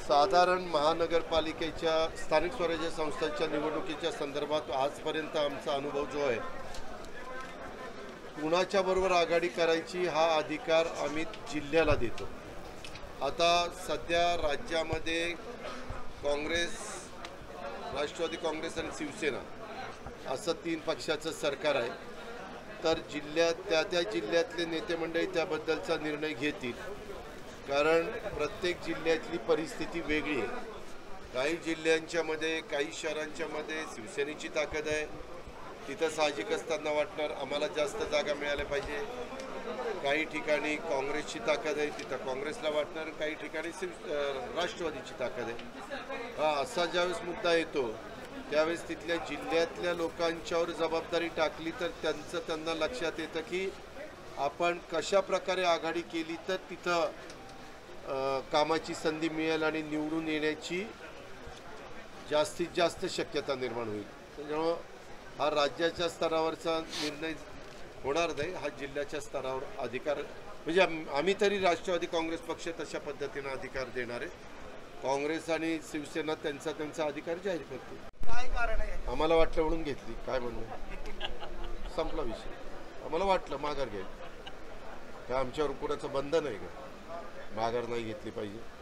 साधारण महानगरपालिकेच्या स्थानिक स्वराज्य संस्थांच्या निवडणुकीच्या संदर्भात आजपर्यंत आमचा अनुभव जो आहे, कुणाच्या बरोबर आघाडी करायची हा अधिकार आम्ही जिल्ह्याला देतो। आता सध्या राज्यामध्ये काँग्रेस, राष्ट्रवादी काँग्रेस आणि शिवसेना असं 3 पक्षाचं सरकार आहे। तर जिल्ह्यात त्या जिल्ह्यातले नेते मंडळी त्याबद्दलचा निर्णय घेतील, कारण प्रत्येक जिल्ह्यातली परिस्थिती वेगळी आहे। काही जिल्ह्यांच्या मध्ये, काही शहरांच्या मध्ये शिवसेनेची ताकद आहे, तिथं साहजिक असताना वाटणार आम्हाला जास्त जागा मिळाल्या पाहिजे। काही ठिकाणी काँग्रेसची ताकद आहे, तिथं काँग्रेसला वाटणार, काही ठिकाणी राष्ट्रवादीची ताकद आहे। असा ज्यावेळेस मुद्दा येतो त्यावेळेस तिथल्या जिल्ह्यातल्या लोकांच्यावर जबाबदारी टाकली तर त्यांना लक्षात येतं की आपण कशा प्रकारे आघाडी केली तर तिथं कामाची संधी मिळेल आणि निवडून येण्याची जास्तीत जास्त शक्यता निर्माण होईल। त्यामुळे हा राज्याच्या स्तरावरचा निर्णय होणार नाही, हा जिल्ह्याच्या स्तरावर अधिकार, म्हणजे आम्ही तरी राष्ट्रवादी काँग्रेस पक्ष तशा पद्धतीने अधिकार देणार आहे। काँग्रेस आणि शिवसेना त्यांचा अधिकार जाहीर करते। काय कारण आहे? आम्हाला वाटलं म्हणून घेतली, काय म्हणून संपला विषय। आम्हाला वाटलं माघार घ्यायला, काय आमच्यावर कुणाचं बंधन आहे का माघार नाही घेतली पाहिजे।